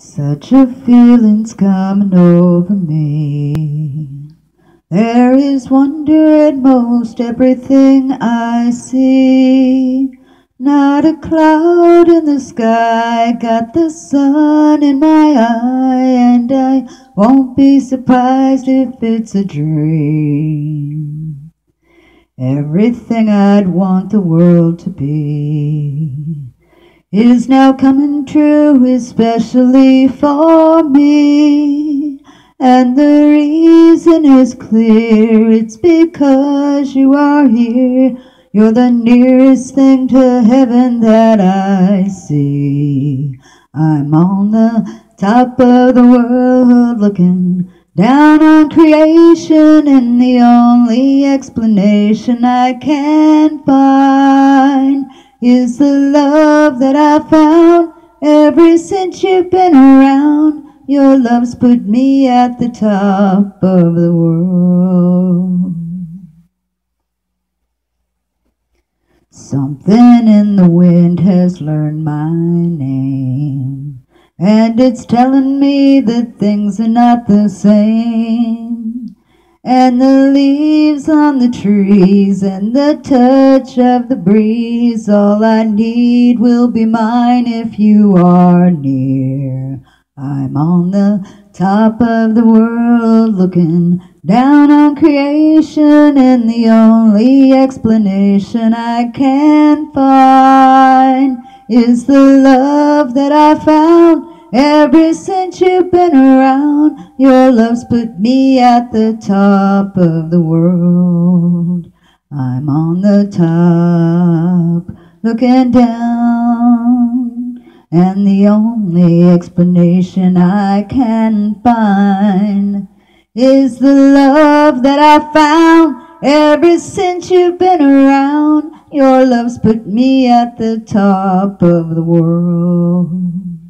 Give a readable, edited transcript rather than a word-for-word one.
Such a feeling's coming over me. There is wonder in most everything I see. Not a cloud in the sky, got the sun in my eye, and I won't be surprised if it's a dream. Everything I'd want the world to be is now coming true, especially for me. And the reason is clear, it's because you are here. You're the nearest thing to heaven that I see. I'm on the top of the world looking down on creation, and the only explanation I can find is the love that I found ever since you've been around. Your love's put me at the top of the world. Something in the wind has learned my name, and it's telling me that things are not the same. And the leaves on the trees and the touch of the breeze, all I need will be mine if you are near. I'm on the top of the world looking down on creation, and the only explanation I can find is the love that I found ever since you've been around. Your love's put me at the top of the world. I'm on the top, looking down, and the only explanation I can find is the love that I found ever since you've been around. Your love's put me at the top of the world.